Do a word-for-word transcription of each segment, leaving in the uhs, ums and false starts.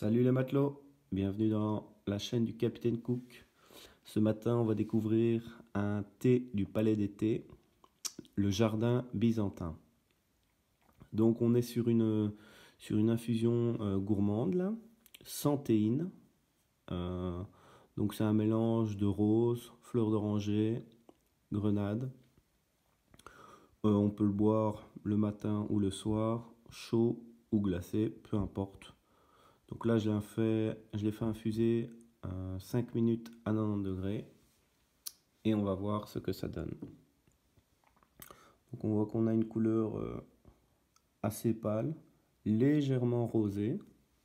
Salut les matelots, bienvenue dans la chaîne du Capitaine Cook. Ce matin, on va découvrir un thé du Palais des Thés, le jardin byzantin. Donc on est sur une, sur une infusion euh, gourmande là, sans théine. Euh, donc c'est un mélange de rose, fleurs d'oranger, grenade. Euh, on peut le boire le matin ou le soir, chaud ou glacé, peu importe. Donc là, je l'ai fait, je l'ai fait infuser euh, cinq minutes à quatre-vingt-dix degrés et on va voir ce que ça donne. Donc on voit qu'on a une couleur euh, assez pâle, légèrement rosée.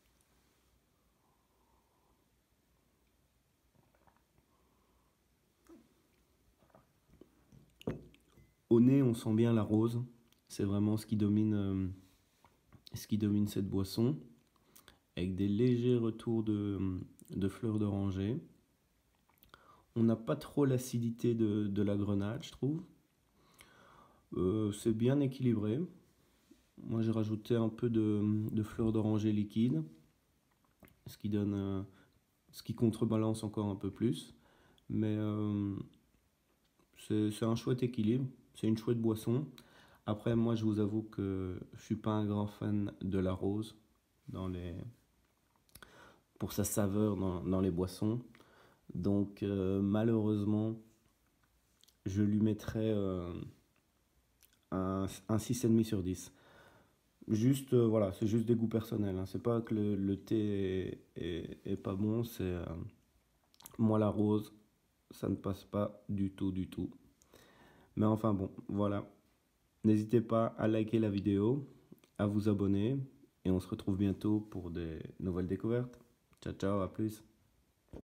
Au nez, on sent bien la rose. C'est vraiment ce qui domine, euh, ce qui domine cette boisson, avec des légers retours de, de fleurs d'oranger. On n'a pas trop l'acidité de, de la grenade, je trouve. Euh, c'est bien équilibré. Moi, j'ai rajouté un peu de, de fleurs d'oranger liquide, ce qui donne, euh, ce qui contrebalance encore un peu plus. Mais euh, c'est un chouette équilibre, c'est une chouette boisson. Après, moi, je vous avoue que je suis pas un grand fan de la rose dans les, pour sa saveur dans, dans les boissons. Donc, euh, malheureusement, je lui mettrais euh, un, un six virgule cinq sur dix. Juste, euh, voilà, c'est juste des goûts personnels, hein. C'est pas que le, le thé est, est, est pas bon, c'est euh, moi la rose, ça ne passe pas du tout, du tout. Mais enfin bon, voilà. N'hésitez pas à liker la vidéo, à vous abonner, et on se retrouve bientôt pour des nouvelles découvertes. Ciao, ciao, à plus.